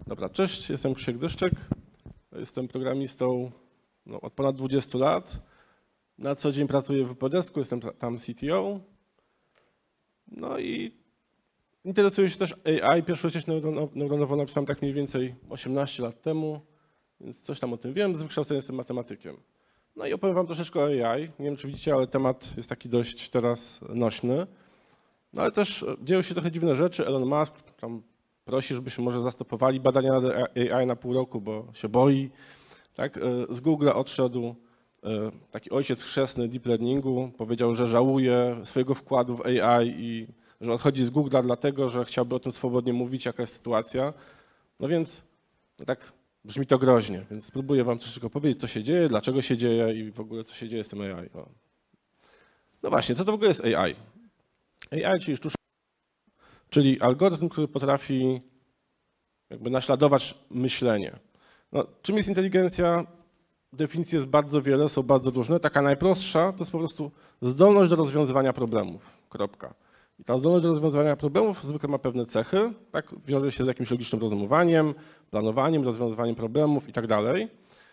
Dobra, cześć, jestem Krzysiek Dyszczyk. Jestem programistą od ponad 20 lat. Na co dzień pracuję w Wipodesku, jestem tam CTO. No i interesuję się też AI. Pierwszą sieć neuronową napisałem tak mniej więcej 18 lat temu, więc coś tam o tym wiem. Z wykształcenia jestem matematykiem. No i opowiem wam troszeczkę o AI. Nie wiem, czy widzicie, ale temat jest taki dość teraz nośny. No ale też dzieją się trochę dziwne rzeczy. Elon Musk tam prosi, żebyśmy może zastopowali badania nad AI na pół roku, bo się boi. Tak? Z Google'a odszedł taki ojciec chrzestny deep learningu. Powiedział, że żałuje swojego wkładu w AI i że odchodzi z Google'a dlatego, że chciałby o tym swobodnie mówić, jaka jest sytuacja. No więc tak brzmi to groźnie, więc spróbuję wam troszeczkę powiedzieć, co się dzieje, dlaczego się dzieje i w ogóle co się dzieje z tym AI. No właśnie, co to w ogóle jest AI? AI, czyli algorytm, który potrafi jakby naśladować myślenie. No, czym jest inteligencja? Definicji jest bardzo wiele, są bardzo różne. Taka najprostsza to jest po prostu zdolność do rozwiązywania problemów. Kropka. I ta zdolność do rozwiązywania problemów zwykle ma pewne cechy, tak? Wiąże się z jakimś logicznym rozumowaniem, planowaniem, rozwiązywaniem problemów i tak dalej.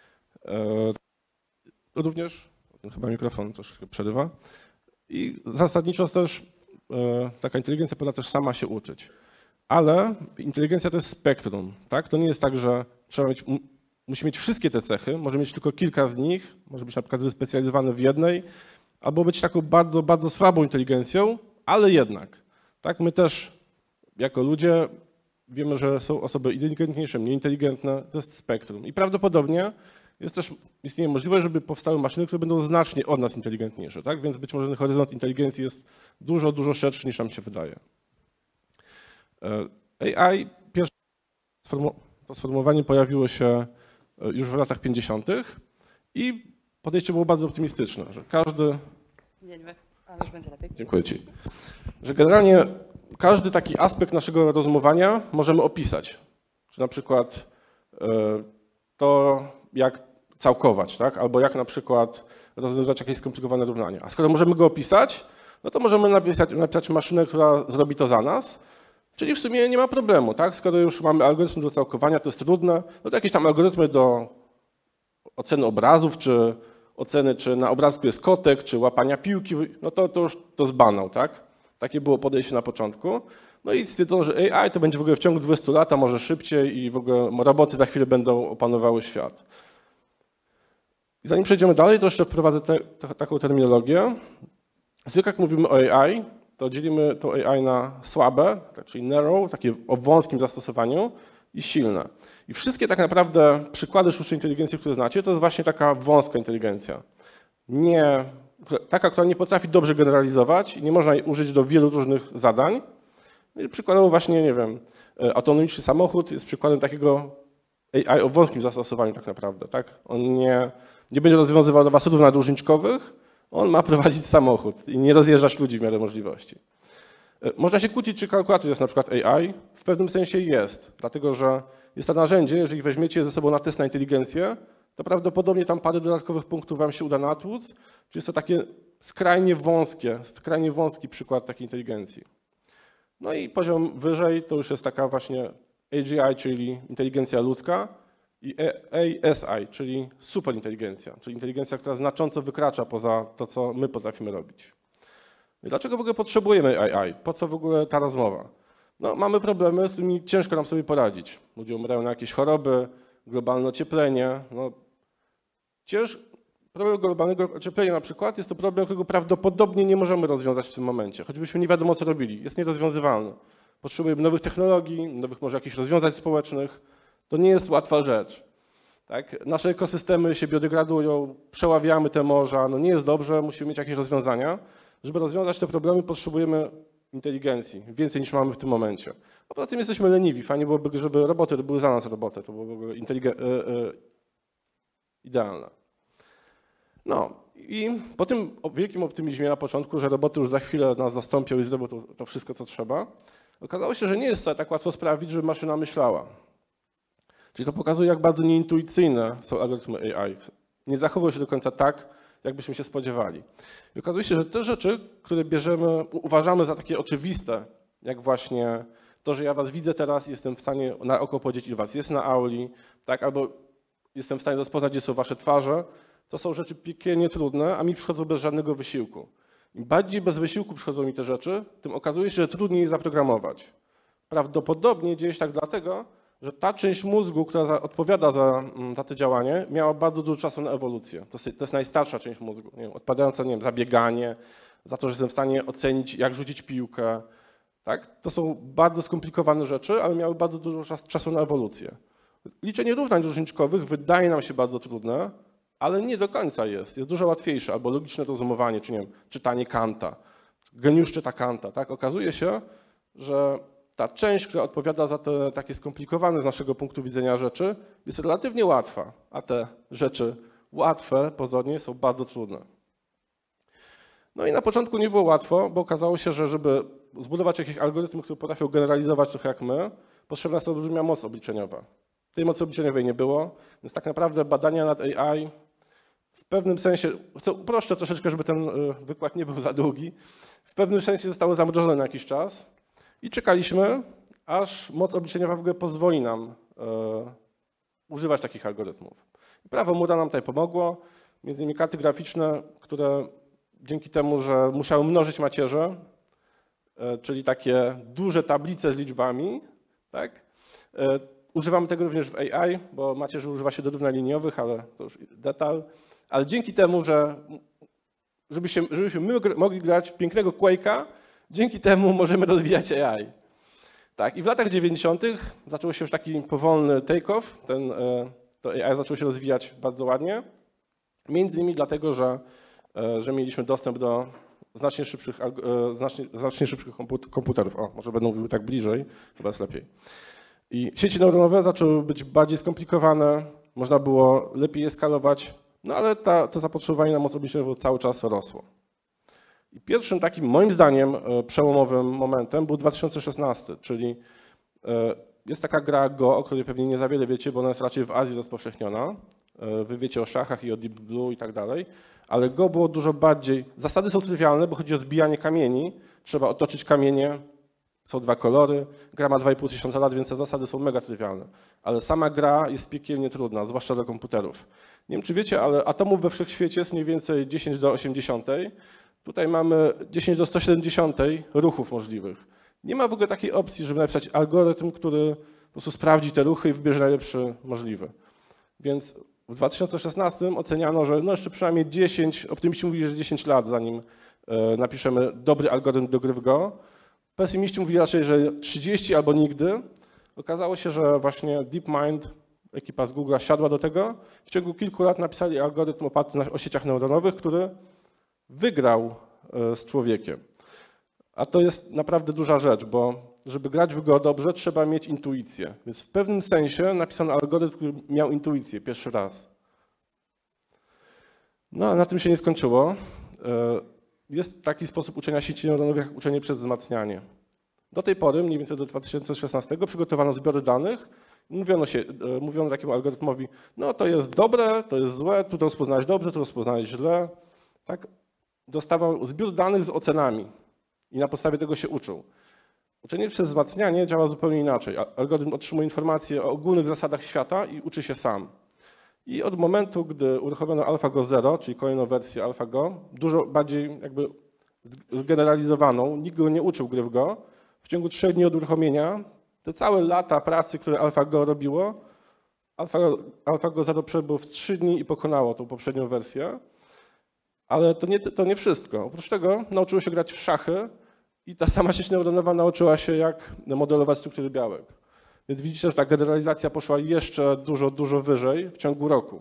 Również, chyba mikrofon troszkę przerywa. I zasadniczo też taka inteligencja powinna też sama się uczyć. Ale inteligencja to jest spektrum, tak? To nie jest tak, że musi mieć wszystkie te cechy, może mieć tylko kilka z nich, może być na przykład wyspecjalizowany w jednej, albo być taką bardzo, bardzo słabą inteligencją, ale jednak. Tak? My też jako ludzie wiemy, że są osoby inteligentniejsze, mniej inteligentne, to jest spektrum. I prawdopodobnie istnieje możliwość, żeby powstały maszyny, które będą znacznie od nas inteligentniejsze. Tak? Więc być może ten horyzont inteligencji jest dużo, dużo szerszy niż nam się wydaje. AI, pierwsze sformułowanie pojawiło się już w latach 50. i podejście było bardzo optymistyczne, że każdy... Ale już będzie lepiej. Dziękuję ci. Że generalnie każdy taki aspekt naszego rozumowania możemy opisać. Czy na przykład to, jak całkować, tak? Albo jak na przykład rozwiązywać jakieś skomplikowane równania. A skoro możemy go opisać, no to możemy napisać maszynę, która zrobi to za nas. Czyli w sumie nie ma problemu, tak? Skoro już mamy algorytm do całkowania, to jest trudne, no to jakieś tam algorytmy do oceny obrazów, czy oceny, czy na obrazku jest kotek, czy łapania piłki, no to już to jest banał, tak? Takie było podejście na początku. No i stwierdzono, że AI to będzie w ogóle w ciągu 20 lat, a może szybciej i w ogóle roboty za chwilę będą opanowały świat. I zanim przejdziemy dalej, to jeszcze wprowadzę taką terminologię. Zwykle jak mówimy o AI, to dzielimy to AI na słabe, czyli narrow, takie o wąskim zastosowaniu i silne. I wszystkie tak naprawdę przykłady sztucznej inteligencji, które znacie, to jest właśnie taka wąska inteligencja. Taka, która nie potrafi dobrze generalizować i nie można jej użyć do wielu różnych zadań. I przykładowo właśnie, nie wiem, autonomiczny samochód jest przykładem takiego AI o wąskim zastosowaniu tak naprawdę. Tak? On nie będzie rozwiązywał wasadów nadużniczkowych, on ma prowadzić samochód i nie rozjeżdżać ludzi w miarę możliwości. Można się kłócić, czy kalkulator jest na przykład AI. W pewnym sensie jest, dlatego że jest to narzędzie, jeżeli weźmiecie ze sobą na test na inteligencję, to prawdopodobnie tam parę dodatkowych punktów wam się uda natłuc, czyli jest to takie skrajnie wąski przykład takiej inteligencji. No i poziom wyżej to już jest taka właśnie AGI, czyli inteligencja ludzka, i ASI, czyli superinteligencja, czyli inteligencja, która znacząco wykracza poza to, co my potrafimy robić. I dlaczego w ogóle potrzebujemy AI? Po co w ogóle ta rozmowa? No, mamy problemy, z którymi ciężko nam sobie poradzić. Ludzie umierają na jakieś choroby, globalne ocieplenie. No, problem globalnego ocieplenia na przykład jest to problem, którego prawdopodobnie nie możemy rozwiązać w tym momencie, choćbyśmy nie wiadomo co robili. Jest nierozwiązywalny. Potrzebujemy nowych technologii, nowych może jakichś rozwiązań społecznych. To nie jest łatwa rzecz. Tak? Nasze ekosystemy się biodegradują, przeławiamy te morza, no nie jest dobrze, musimy mieć jakieś rozwiązania. Żeby rozwiązać te problemy, potrzebujemy inteligencji, więcej niż mamy w tym momencie. A poza tym jesteśmy leniwi. Fajnie byłoby, żeby roboty robiły za nas robotę. To byłoby idealne. No i po tym wielkim optymizmie na początku, że roboty już za chwilę nas zastąpią i zrobią to wszystko, co trzeba, okazało się, że nie jest tak łatwo sprawić, żeby maszyna myślała. Czyli to pokazuje, jak bardzo nieintuicyjne są algorytmy AI. Nie zachowują się do końca tak, jakbyśmy się spodziewali. I okazuje się, że te rzeczy, które uważamy za takie oczywiste, jak właśnie To, że ja was widzę teraz, jestem w stanie na oko powiedzieć, ile was jest na auli, tak? Albo jestem w stanie rozpoznać, gdzie są wasze twarze, to są rzeczy piekielnie trudne, a mi przychodzą bez żadnego wysiłku. Im bardziej bez wysiłku przychodzą mi te rzeczy, tym okazuje się, że trudniej je zaprogramować. Prawdopodobnie dzieje się tak dlatego, że ta część mózgu, która odpowiada za to działanie, miała bardzo dużo czasu na ewolucję. To jest najstarsza część mózgu, nie wiem, odpowiadająca, nie wiem, za bieganie, za to, że jestem w stanie ocenić, jak rzucić piłkę. Tak? To są bardzo skomplikowane rzeczy, ale miały bardzo dużo czasu na ewolucję. Liczenie równań różniczkowych wydaje nam się bardzo trudne, ale nie do końca jest. Jest dużo łatwiejsze, albo logiczne rozumowanie, czy nie wiem, czytanie Kanta. Geniusz czyta Kanta. Tak? Okazuje się, że ta część, która odpowiada za te takie skomplikowane z naszego punktu widzenia rzeczy, jest relatywnie łatwa, a te rzeczy łatwe pozornie są bardzo trudne. No i na początku nie było łatwo, bo okazało się, że żeby zbudować jakiś algorytm, który potrafił generalizować trochę jak my, potrzebna jest olbrzymia moc obliczeniowa. Tej mocy obliczeniowej nie było, więc tak naprawdę badania nad AI w pewnym sensie, uproszczę troszeczkę, żeby ten wykład nie był za długi, w pewnym sensie zostały zamrożone na jakiś czas i czekaliśmy, aż moc obliczeniowa w ogóle pozwoli nam używać takich algorytmów. Prawo Moore'a nam tutaj pomogło, między innymi karty graficzne, które dzięki temu, że musiały mnożyć macierze, czyli takie duże tablice z liczbami, tak? Używamy tego również w AI, bo macierzy używa się do równań liniowych, ale to już detal. Ale dzięki temu, żebyśmy my mogli grać w pięknego Quake'a, dzięki temu możemy rozwijać AI. Tak, i w latach 90. zaczął się już taki powolny take-off, to AI zaczęło się rozwijać bardzo ładnie, między innymi dlatego, że mieliśmy dostęp do znacznie szybszych komputerów. O, może będą mówiły tak bliżej, chyba jest lepiej. I sieci neuronowe zaczęły być bardziej skomplikowane, można było lepiej je skalować, no ale to zapotrzebowanie na moc obliczeniową cały czas rosło. I pierwszym takim, moim zdaniem, przełomowym momentem był 2016, czyli jest taka gra Go, o której pewnie nie za wiele wiecie, bo ona jest raczej w Azji rozpowszechniona. Wy wiecie o szachach i o Deep Blue i tak dalej, ale Go było dużo bardziej, zasady są trywialne, bo chodzi o zbijanie kamieni, trzeba otoczyć kamienie, są dwa kolory, gra ma 2,5 tysiąca lat, więc te zasady są mega trywialne, ale sama gra jest piekielnie trudna, zwłaszcza dla komputerów. Nie wiem, czy wiecie, ale atomów we wszechświecie jest mniej więcej 10 do 80. Tutaj mamy 10 do 170 ruchów możliwych. Nie ma w ogóle takiej opcji, żeby napisać algorytm, który po prostu sprawdzi te ruchy i wybierze najlepszy możliwy. Więc w 2016 oceniano, że no jeszcze przynajmniej 10, optymiści mówili, że 10 lat, zanim napiszemy dobry algorytm do gry w Go. Pesymiści mówili raczej, że 30 albo nigdy. Okazało się, że właśnie DeepMind, ekipa z Google'a siadła do tego. W ciągu kilku lat napisali algorytm oparty o sieciach neuronowych, który wygrał z człowiekiem. A to jest naprawdę duża rzecz, bo żeby grać w Go dobrze, trzeba mieć intuicję. Więc w pewnym sensie napisano algorytm, który miał intuicję pierwszy raz. No a na tym się nie skończyło. Jest taki sposób uczenia sieci neuronowych jak uczenie przez wzmacnianie. Do tej pory, mniej więcej do 2016, przygotowano zbiory danych. Mówiono takiemu algorytmowi, no to jest dobre, to jest złe, tu to rozpoznałeś dobrze, tu rozpoznałeś źle. Tak? Dostawał zbiór danych z ocenami i na podstawie tego się uczył. Uczenie przez wzmacnianie działa zupełnie inaczej. Algorytm otrzymuje informacje o ogólnych zasadach świata i uczy się sam. I od momentu, gdy uruchomiono AlphaGo Zero, czyli kolejną wersję AlphaGo, dużo bardziej jakby zgeneralizowaną, nikt go nie uczył gry w Go, w ciągu 3 dni od uruchomienia te całe lata pracy, które AlphaGo robiło, AlphaGo Zero przebyło w 3 dni i pokonało tą poprzednią wersję. Ale to nie wszystko. Oprócz tego nauczyło się grać w szachy i ta sama sieć neuronowa nauczyła się, jak modelować struktury białek. Więc widzicie, że ta generalizacja poszła jeszcze dużo wyżej w ciągu roku.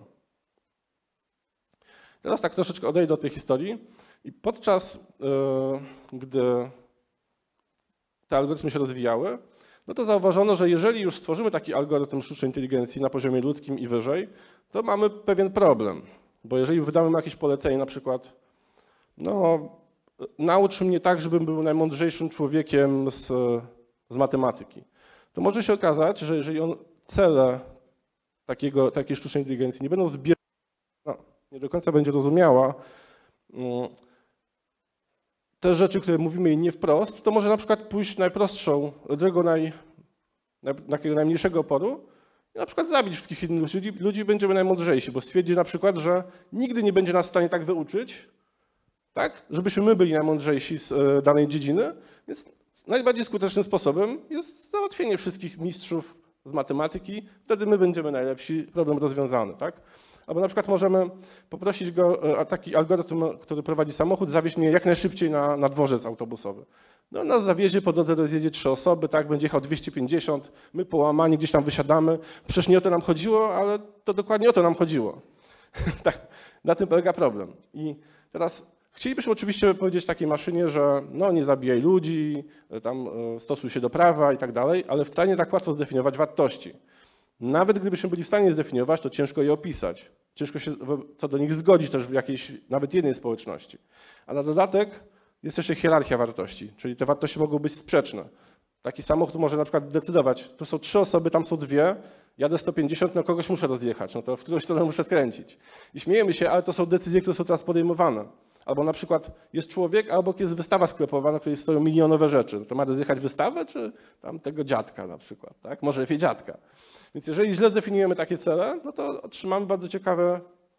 Teraz tak troszeczkę odejdę od tej historii i podczas gdy te algorytmy się rozwijały, no to zauważono, że jeżeli już stworzymy taki algorytm sztucznej inteligencji na poziomie ludzkim i wyżej, to mamy pewien problem. Bo jeżeli wydamy mu jakieś polecenie, na przykład, no, naucz mnie tak, żebym był najmądrzejszym człowiekiem z matematyki, to może się okazać, że jeżeli on cele takiej sztucznej inteligencji nie będą zbierać, no, nie do końca będzie rozumiała, te rzeczy, które mówimy jej nie wprost, to może na przykład pójść najprostszą drogą takiego najmniejszego oporu i na przykład zabić wszystkich innych ludzi i będziemy najmądrzejsi, bo stwierdzi na przykład, że nigdy nie będzie nas w stanie tak wyuczyć, tak, żebyśmy my byli najmądrzejsi z danej dziedziny, więc najbardziej skutecznym sposobem jest załatwienie wszystkich mistrzów z matematyki, wtedy my będziemy najlepsi, problem rozwiązany, tak? Albo na przykład możemy poprosić go, taki algorytm, który prowadzi samochód, zawieźć mnie jak najszybciej na dworzec autobusowy. No nas zawiezie, po drodze rozjedzie 3 osoby, tak, będzie jechał 250, my połamani gdzieś tam wysiadamy. Przecież nie o to nam chodziło, ale to dokładnie o to nam chodziło. Tak, na tym polega problem. I teraz chcielibyśmy oczywiście powiedzieć takiej maszynie, że no nie zabijaj ludzi, tam stosuj się do prawa i tak dalej, ale wcale nie tak łatwo zdefiniować wartości. Nawet gdybyśmy byli w stanie je zdefiniować, to ciężko je opisać. Ciężko się co do nich zgodzić też w jakiejś, nawet jednej społeczności. A na dodatek jest jeszcze hierarchia wartości, czyli te wartości mogą być sprzeczne. Taki samochód może na przykład decydować, tu są 3 osoby, tam są 2, jadę 150, no kogoś muszę rozjechać, no to w którąś stronę muszę skręcić. I śmiejemy się, ale to są decyzje, które są teraz podejmowane. Albo na przykład jest człowiek, a obok jest wystawa sklepowa, na której stoją milionowe rzeczy. To ma rozjechać wystawę, czy tam tego dziadka na przykład, tak? Może lepiej dziadka. Więc jeżeli źle zdefiniujemy takie cele, no to otrzymamy bardzo ciekawe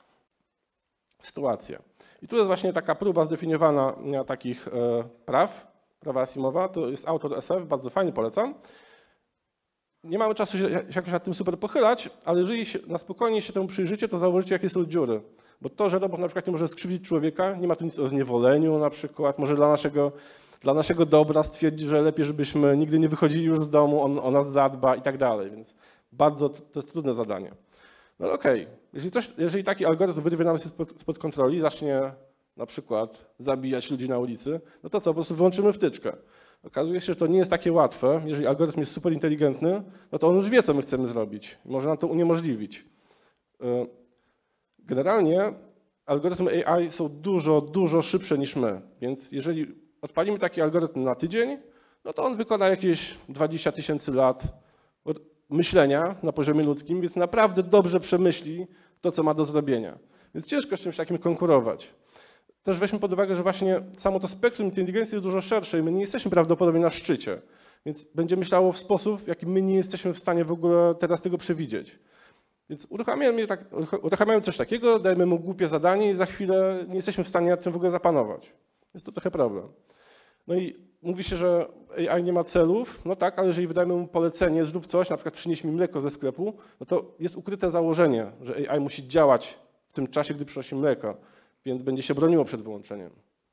sytuacje. I tu jest właśnie taka próba zdefiniowania takich prawa Asimowa. To jest autor SF, bardzo fajny, polecam. Nie mamy czasu się jakoś nad tym super pochylać, ale jeżeli na spokojnie się temu przyjrzycie, to zauważycie, jakie są dziury. Bo to, że robot na przykład nie może skrzywdzić człowieka, nie ma tu nic o zniewoleniu na przykład, może dla naszego dobra stwierdzi, że lepiej, żebyśmy nigdy nie wychodzili już z domu, on o nas zadba i tak dalej, więc bardzo to jest trudne zadanie. No okej, jeżeli taki algorytm wyrwie nam się spod kontroli, zacznie na przykład zabijać ludzi na ulicy, no to co, po prostu wyłączymy wtyczkę. Okazuje się, że to nie jest takie łatwe. Jeżeli algorytm jest super inteligentny, no to on już wie, co my chcemy zrobić i może nam to uniemożliwić. Generalnie algorytmy AI są dużo szybsze niż my, więc jeżeli odpalimy taki algorytm na tydzień, no to on wykona jakieś 20 000 lat myślenia na poziomie ludzkim, więc naprawdę dobrze przemyśli to, co ma do zrobienia. Więc ciężko z czymś takim konkurować. Też weźmy pod uwagę, że właśnie samo to spektrum inteligencji jest dużo szersze i my nie jesteśmy prawdopodobnie na szczycie, więc będzie myślało w sposób, w jaki my nie jesteśmy w stanie w ogóle teraz tego przewidzieć. Więc uruchamiamy coś takiego, dajemy mu głupie zadanie i za chwilę nie jesteśmy w stanie nad tym w ogóle zapanować. Jest to trochę problem. No i mówi się, że AI nie ma celów, no tak, ale jeżeli wydajemy mu polecenie, zrób coś, na przykład przynieś mi mleko ze sklepu, no to jest ukryte założenie, że AI musi działać w tym czasie, gdy przynosi mleko, więc będzie się broniło przed wyłączeniem.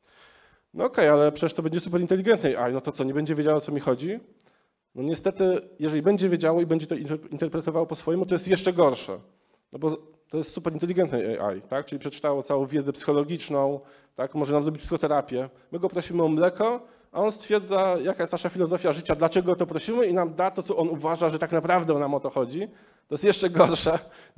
No okej, ale przecież to będzie super inteligentny AI, no to co, nie będzie wiedziało, o co mi chodzi? No niestety, jeżeli będzie wiedziało i będzie to interpretowało po swojemu, to jest jeszcze gorsze. No bo to jest super inteligentny AI, tak? Czyli przeczytało całą wiedzę psychologiczną, tak? Może nam zrobić psychoterapię. My go prosimy o mleko, a on stwierdza, jaka jest nasza filozofia życia, dlaczego to prosimy i nam da to, co on uważa, że tak naprawdę nam o to chodzi. To jest jeszcze gorsze,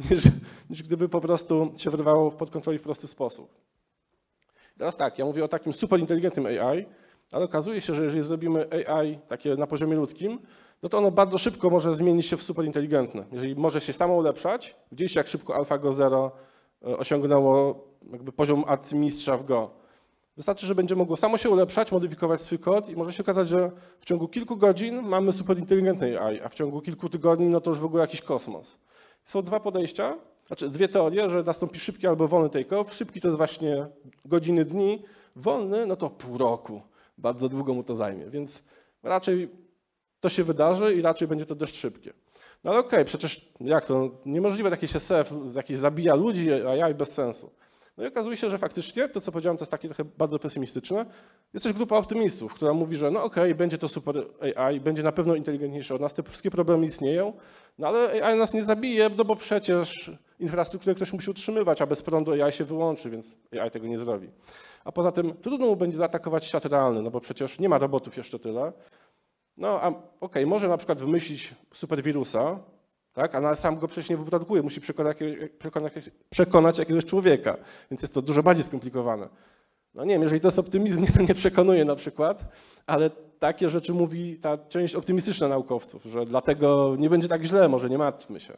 niż gdyby po prostu się wyrwało pod kontrolę w prosty sposób. Teraz tak, ja mówię o takim super inteligentnym AI, ale okazuje się, że jeżeli zrobimy AI takie na poziomie ludzkim, no to ono bardzo szybko może zmienić się w super inteligentne. Jeżeli może się samo ulepszać, widzieliście jak szybko AlphaGo 0 osiągnęło jakby poziom arcymistrza w Go. Wystarczy, że będzie mogło samo się ulepszać, modyfikować swój kod i może się okazać, że w ciągu kilku godzin mamy super inteligentny AI, a w ciągu kilku tygodni no to już w ogóle jakiś kosmos. Są dwa podejścia, znaczy dwie teorie, że nastąpi szybki albo wolny take-off. Szybki to jest właśnie godziny, dni, wolny no to pół roku. Bardzo długo mu to zajmie, więc raczej to się wydarzy i raczej będzie to dość szybkie. No ale okej, przecież jak to? Niemożliwe jakiś SF, jakiś zabija ludzi, AI bez sensu. No i okazuje się, że faktycznie to, co powiedziałem, to jest takie trochę bardzo pesymistyczne. Jest też grupa optymistów, która mówi, że no okej, będzie to super AI, będzie na pewno inteligentniejsze od nas, te wszystkie problemy istnieją, no ale AI nas nie zabije, no bo przecież infrastrukturę ktoś musi utrzymywać, a bez prądu AI się wyłączy, więc AI tego nie zrobi. A poza tym trudno mu będzie zaatakować świat realny, no bo przecież nie ma robotów jeszcze tyle. No a okej, może na przykład wymyślić superwirusa, tak? Ale sam go przecież nie wyprodukuje, musi przekonać jakiegoś człowieka, więc jest to dużo bardziej skomplikowane. No nie wiem, jeżeli to jest optymizm, mnie to nie przekonuje na przykład, ale takie rzeczy mówi ta część optymistyczna naukowców, że dlatego nie będzie tak źle, może nie martwmy się.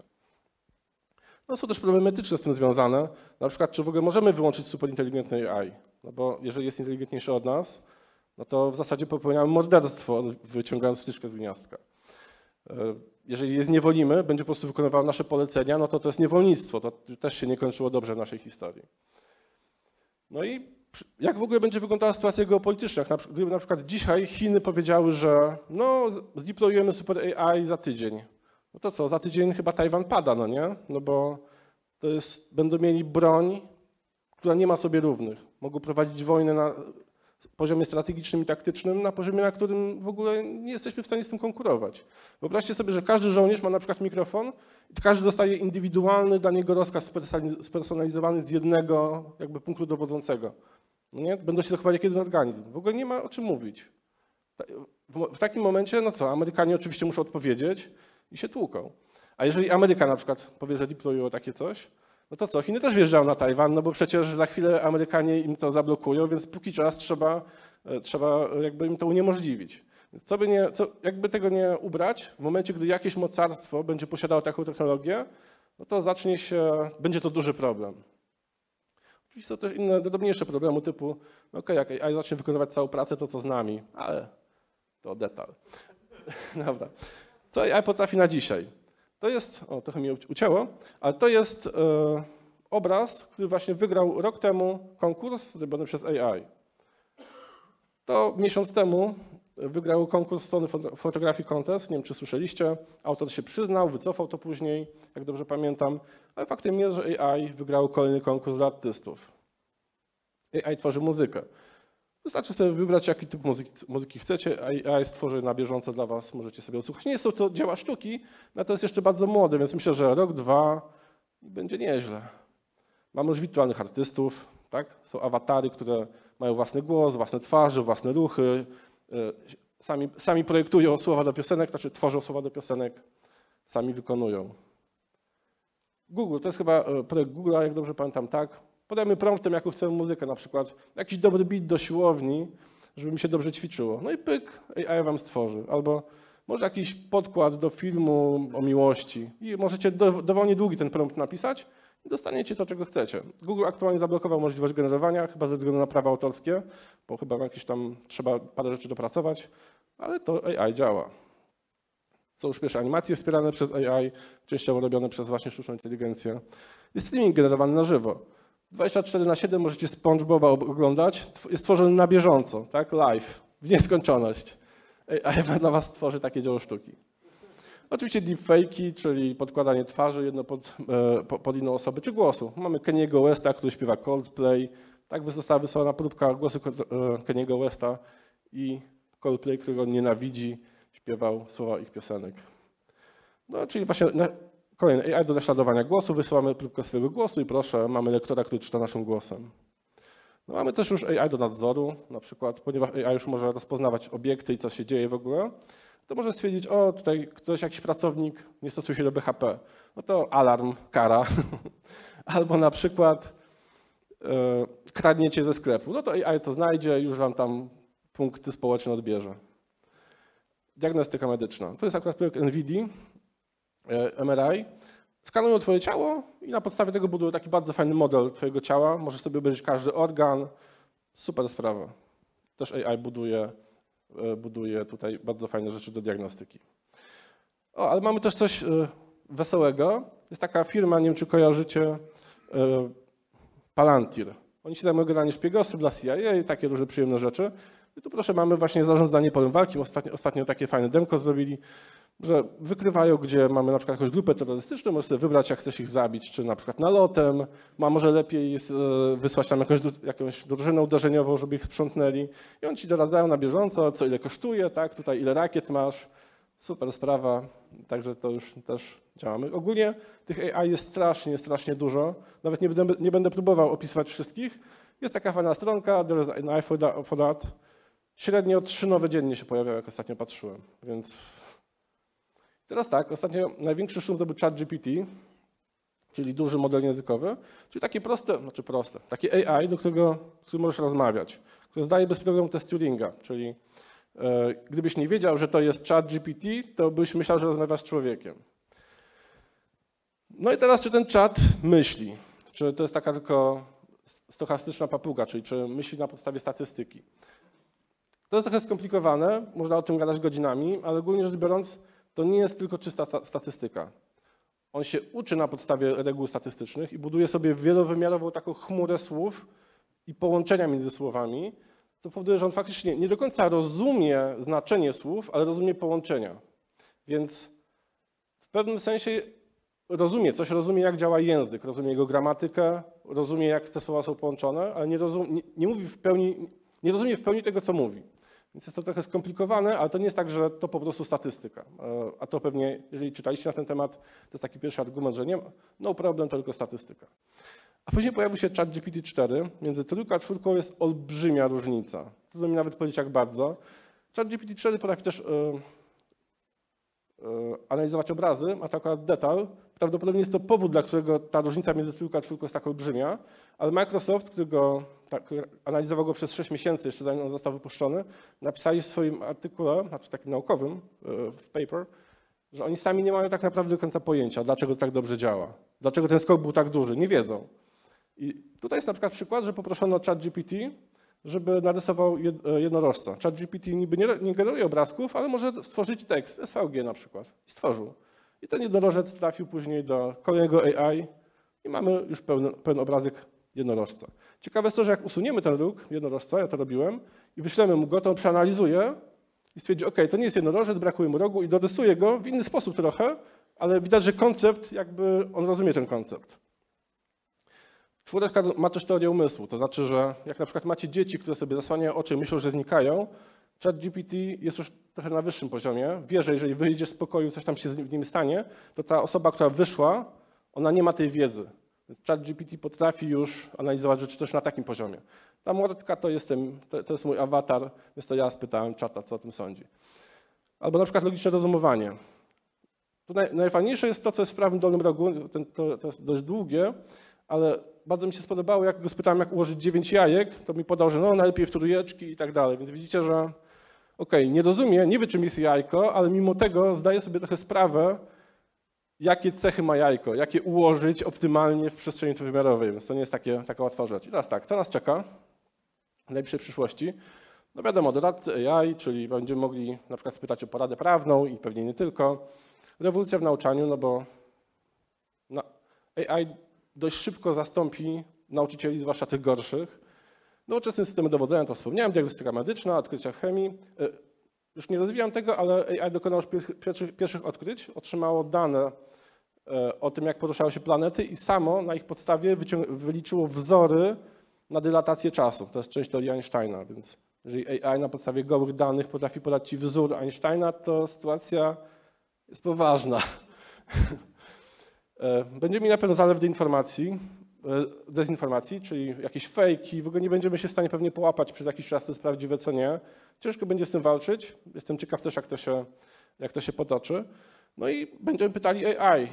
No są też problemy etyczne z tym związane, na przykład czy w ogóle możemy wyłączyć superinteligentny AI, no bo jeżeli jest inteligentniejszy od nas, no to w zasadzie popełniamy morderstwo, wyciągając wtyczkę z gniazdka. Jeżeli je zniewolimy, będzie po prostu wykonywał nasze polecenia, no to jest niewolnictwo. To też się nie kończyło dobrze w naszej historii. No i jak w ogóle będzie wyglądała sytuacja geopolityczna? Gdyby na przykład dzisiaj Chiny powiedziały, że no zdeployujemy super AI za tydzień. No to co, za tydzień chyba Tajwan pada, no nie? No bo to jest, będą mieli broń, która nie ma sobie równych. Mogą prowadzić wojnę na poziomie strategicznym i taktycznym, na poziomie, na którym w ogóle nie jesteśmy w stanie z tym konkurować. Wyobraźcie sobie, że każdy żołnierz ma na przykład mikrofon i każdy dostaje indywidualny dla niego rozkaz spersonalizowany z jednego jakby punktu dowodzącego. No nie? Będą się zachować jak jeden organizm. W ogóle nie ma o czym mówić. W takim momencie, no co, Amerykanie oczywiście muszą odpowiedzieć i się tłuką. A jeżeli Ameryka na przykład powie, że deployują takie coś, no to co, Chiny też wjeżdżają na Tajwan, no bo przecież za chwilę Amerykanie im to zablokują, więc póki czas trzeba jakby im to uniemożliwić. Jakby tego nie ubrać, w momencie, gdy jakieś mocarstwo będzie posiadało taką technologię, no to będzie to duży problem. Oczywiście są też inne, drobniejsze problemy typu, no okej, jak AI zacznie wykonywać całą pracę, to co z nami, ale to detal. Dobra. Co AI potrafi na dzisiaj? To jest, trochę mi ucięło, ale to jest obraz, który właśnie wygrał rok temu konkurs zrobiony przez AI. To miesiąc temu wygrał konkurs Sony Photography Contest, nie wiem czy słyszeliście, autor się przyznał, wycofał to później, jak dobrze pamiętam, ale faktem jest, że AI wygrał kolejny konkurs dla artystów. AI tworzy muzykę. Wystarczy sobie wybrać, jaki typ muzyki chcecie, AI stworzy na bieżąco dla was, możecie sobie odsłuchać. Nie są to dzieła sztuki, no to jest jeszcze bardzo młode, więc myślę, że rok, dwa i będzie nieźle. Mamy już wirtualnych artystów, tak? Są awatary, które mają własny głos, własne twarze, własne ruchy, sami projektują słowa do piosenek, znaczy tworzą słowa do piosenek, sami wykonują. Google, to jest chyba projekt Google'a, jak dobrze pamiętam, tak? Podajmy promptem, jaką chcemy muzykę, na przykład jakiś dobry beat do siłowni, żeby mi się dobrze ćwiczyło. No i pyk, AI wam stworzy. Albo może jakiś podkład do filmu o miłości. I możecie dowolnie długi ten prompt napisać i dostaniecie to, czego chcecie. Google aktualnie zablokował możliwość generowania, chyba ze względu na prawa autorskie, bo chyba jakieś tam trzeba parę rzeczy dopracować, ale to AI działa. Są już pierwsze animacje wspierane przez AI, częściowo robione przez właśnie sztuczną inteligencję. Jest streaming generowany na żywo. 24/7 możecie SpongeBoba oglądać, jest stworzony na bieżąco, tak? Live, w nieskończoność. AI dla was stworzy takie dzieło sztuki. Oczywiście deepfake'i, czyli podkładanie twarzy jedno pod inną osobę, czy głosu. Mamy Kaniego Westa, który śpiewa Coldplay. Tak została wysłana próbka głosu Kaniego Westa i Coldplay, którego on nienawidzi, śpiewał słowa ich piosenek. No, czyli właśnie kolejny AI do naśladowania głosu, wysyłamy próbkę swojego głosu i proszę, mamy lektora, który czyta naszym głosem. No, mamy też już AI do nadzoru, na przykład, ponieważ AI już może rozpoznawać obiekty i co się dzieje w ogóle, to może stwierdzić, o tutaj jakiś pracownik nie stosuje się do BHP, no to alarm, kara. Albo na przykład kradniecie ze sklepu, no to AI to znajdzie, już wam tam punkty społeczne odbierze. Diagnostyka medyczna. To jest akurat projekt NVIDIA, MRI. Skanują twoje ciało i na podstawie tego budują taki bardzo fajny model twojego ciała. Możesz sobie obejrzeć każdy organ. Super sprawa. Też AI buduje tutaj bardzo fajne rzeczy do diagnostyki. O, ale mamy też coś wesołego. Jest taka firma, nie wiem czy kojarzycie, Palantir. Oni się zajmują generalnie szpiegostwem dla CIA i takie różne przyjemne rzeczy. I tu proszę, mamy właśnie zarządzanie polem walki. Ostatnio takie fajne demko zrobili, że wykrywają, gdzie mamy na przykład jakąś grupę terrorystyczną, możesz sobie wybrać, jak chcesz ich zabić, czy na przykład nalotem, może lepiej jest wysłać tam jakąś drużynę uderzeniową, żeby ich sprzątnęli. I oni ci doradzają na bieżąco, co ile kosztuje, tak, tutaj ile rakiet masz. Super sprawa, także to już też działamy. Ogólnie tych AI jest strasznie dużo. Nawet nie będę próbował opisywać wszystkich. Jest taka fajna stronka, there is an eye for that. Średnio 3 nowe dziennie się pojawiały, jak ostatnio patrzyłem, więc... Teraz tak, ostatnio największy szum to był ChatGPT, czyli duży model językowy, czyli takie takie AI, z którym możesz rozmawiać, który zdaje bez problemu test Turinga, czyli gdybyś nie wiedział, że to jest ChatGPT, to byś myślał, że rozmawiasz z człowiekiem. No i teraz, czy ten czat myśli? Czy to jest taka tylko stochastyczna papuga, czyli czy myśli na podstawie statystyki? To jest trochę skomplikowane, można o tym gadać godzinami, ale ogólnie rzecz biorąc, to nie jest tylko czysta statystyka. On się uczy na podstawie reguł statystycznych i buduje sobie wielowymiarową taką chmurę słów i połączenia między słowami, co powoduje, że on faktycznie nie do końca rozumie znaczenie słów, ale rozumie połączenia. Więc w pewnym sensie rozumie jak działa język, rozumie jego gramatykę, rozumie jak te słowa są połączone, ale nie rozumie w pełni tego, co mówi. Więc jest to trochę skomplikowane, ale to nie jest tak, że to po prostu statystyka. A to pewnie, jeżeli czytaliście na ten temat, to jest taki pierwszy argument, że nie, no problem, to tylko statystyka. A później pojawił się ChatGPT 4. Między trójką a czwórką jest olbrzymia różnica. Trudno mi nawet powiedzieć, jak bardzo. ChatGPT 4 potrafi też analizować obrazy, a to akurat detal. Prawdopodobnie jest to powód, dla którego ta różnica między trójką a czwórką jest tak olbrzymia, ale Microsoft, który analizował go przez 6 miesięcy, jeszcze zanim on został wypuszczony, napisali w swoim artykule, znaczy takim naukowym, w paper, że oni sami nie mają tak naprawdę do końca pojęcia, dlaczego to tak dobrze działa, dlaczego ten skok był tak duży, nie wiedzą. I tutaj jest na przykład przykład, że poproszono ChatGPT, żeby narysował jednorożca. ChatGPT niby nie generuje obrazków, ale może stworzyć tekst, SVG na przykład. I stworzył. I ten jednorożec trafił później do kolejnego AI i mamy już pełen obrazek jednorożca. Ciekawe jest to, że jak usuniemy ten róg jednorożca, ja to robiłem, i wyślemy mu go, to on przeanalizuje i stwierdzi, ok, to nie jest jednorożec, brakuje mu rogu i dorysuje go w inny sposób trochę, ale widać, że koncept, jakby on rozumie ten koncept. Czwórka ma też teorię umysłu, to znaczy, że jak na przykład macie dzieci, które sobie zasłaniają oczy i myślą, że znikają, ChatGPT jest już trochę na wyższym poziomie. Wie, że jeżeli wyjdziesz z pokoju, coś tam się w nim stanie, to ta osoba, która wyszła, ona nie ma tej wiedzy. ChatGPT potrafi już analizować rzeczy też na takim poziomie. Ta mordka to jest mój awatar, więc to ja spytałem czata, co o tym sądzi. Albo na przykład logiczne rozumowanie. Tu najfajniejsze jest to, co jest w prawym dolnym rogu, to jest dość długie, ale bardzo mi się spodobało, jak go spytałem, jak ułożyć 9 jajek, to mi podał, że no najlepiej w trójeczki i tak dalej. Więc widzicie, że nie rozumie, nie wie, czym jest jajko, ale mimo tego zdaje sobie trochę sprawę, jakie cechy ma jajko, jak je ułożyć optymalnie w przestrzeni trójwymiarowej, więc to nie jest taka łatwa rzecz. I teraz tak, co nas czeka w najbliższej przyszłości? No wiadomo, doradcy AI, czyli będziemy mogli na przykład spytać o poradę prawną i pewnie nie tylko. Rewolucja w nauczaniu, no bo AI dość szybko zastąpi nauczycieli, zwłaszcza tych gorszych. Nowoczesne systemy dowodzenia, to wspomniałem, diagnostyka medyczna, odkrycia w chemii. Już nie rozwijam tego, ale AI dokonał już pierwszych odkryć, otrzymało dane o tym, jak poruszały się planety i samo na ich podstawie wyliczyło wzory na dylatację czasu. To jest część teorii Einsteina, więc jeżeli AI na podstawie gołych danych potrafi podać ci wzór Einsteina, to sytuacja jest poważna. Będziemy mieli na pewno zalew dezinformacji, czyli jakieś fejki, w ogóle nie będziemy się w stanie pewnie połapać przez jakiś czas, co jest prawdziwe, co nie. Ciężko będzie z tym walczyć. Jestem ciekaw też, jak to się potoczy. No i będziemy pytali AI,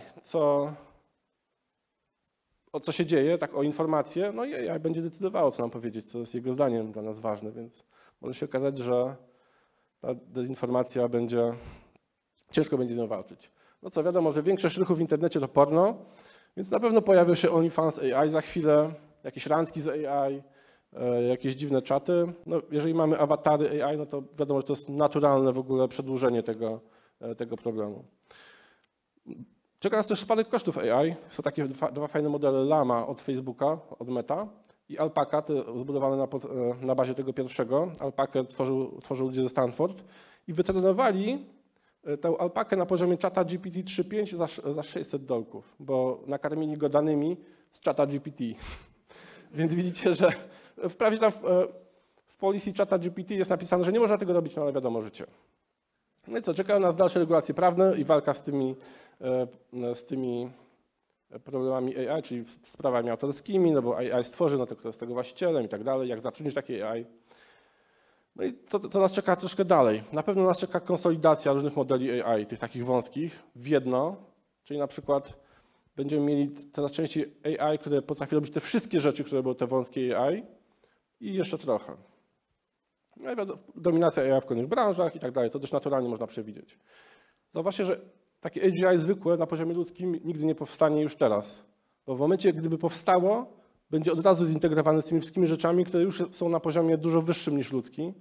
o co się dzieje, tak o informacje, no i AI będzie decydowało, co nam powiedzieć, co jest jego zdaniem dla nas ważne, więc może się okazać, że ta dezinformacja ciężko będzie z nią walczyć. No co, wiadomo, że większość ruchów w internecie to porno, więc na pewno pojawią się OnlyFans AI za chwilę, jakieś randki z AI, jakieś dziwne czaty. No, jeżeli mamy awatary AI, no to wiadomo, że to jest naturalne w ogóle przedłużenie tego problemu. Czeka nas też spadek kosztów AI. Są takie dwa fajne modele Llama od Facebooka, od Meta i Alpaca, zbudowane na bazie tego pierwszego. Alpacę tworzył ludzie ze Stanford i wytrenowali tę alpakę na poziomie czata GPT 3.5 za $600, bo nakarmili go danymi z czata GPT. Więc widzicie, że wprawdzie tam w policy czata GPT jest napisane, że nie można tego robić, no ale wiadomo, życie. No i co, czekają nas dalsze regulacje prawne i walka z tymi problemami AI, czyli sprawami autorskimi, no bo AI stworzy, no to kto jest tego właścicielem i tak dalej, jak zatrudnić takie AI. No i co nas czeka troszkę dalej? Na pewno nas czeka konsolidacja różnych modeli AI, tych takich wąskich, w jedno, czyli na przykład będziemy mieli coraz częściej AI, które potrafi robić te wszystkie rzeczy, które były te wąskie AI i jeszcze trochę. No i dominacja AI w kolejnych branżach i tak dalej, to też naturalnie można przewidzieć. Zauważcie, że takie AGI zwykłe na poziomie ludzkim nigdy nie powstanie już teraz, bo w momencie, gdyby powstało, będzie od razu zintegrowane z tymi wszystkimi rzeczami, które już są na poziomie dużo wyższym niż ludzki,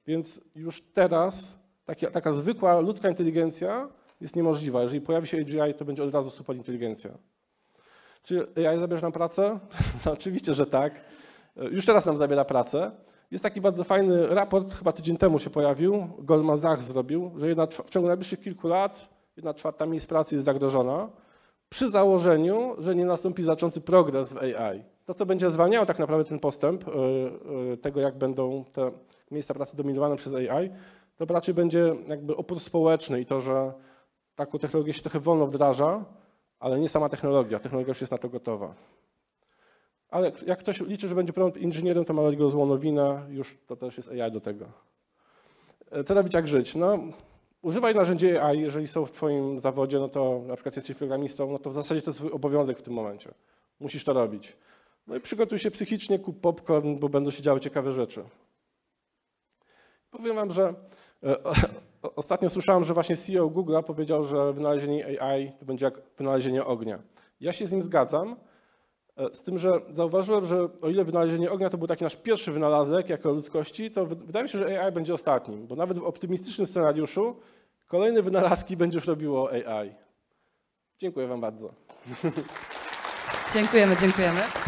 Więc już teraz taka zwykła ludzka inteligencja jest niemożliwa. Jeżeli pojawi się AGI, to będzie od razu superinteligencja. Czy AI zabierze nam pracę? No, oczywiście, że tak. Już teraz nam zabiera pracę. Jest taki bardzo fajny raport, chyba tydzień temu się pojawił, Goldman Sachs zrobił, że w ciągu najbliższych kilku lat 1/4 miejsc pracy jest zagrożona, przy założeniu, że nie nastąpi znaczący progres w AI. To, co będzie zwalniało tak naprawdę ten postęp, tego jak będą te miejsca pracy dominowane przez AI, to raczej będzie jakby opór społeczny i to, że taką technologię się trochę wolno wdraża, ale nie sama technologia. Technologia już jest na to gotowa. Ale jak ktoś liczy, że będzie prompt inżynierem, to ma go złą nowinę, już to też jest AI do tego. Co robić, jak żyć? No, używaj narzędzi AI, jeżeli są w twoim zawodzie, no to na przykład jesteś programistą, no to w zasadzie to jest twój obowiązek w tym momencie. Musisz to robić. No i przygotuj się psychicznie, kup popcorn, bo będą się działy ciekawe rzeczy. Powiem wam, że ostatnio słyszałem, że właśnie CEO Google'a powiedział, że wynalezienie AI to będzie jak wynalezienie ognia. Ja się z nim zgadzam, z tym, że zauważyłem, że o ile wynalezienie ognia to był taki nasz pierwszy wynalazek jako ludzkości, to wydaje mi się, że AI będzie ostatnim, bo nawet w optymistycznym scenariuszu kolejne wynalazki będzie już robiło AI. Dziękuję wam bardzo. Dziękujemy, dziękujemy.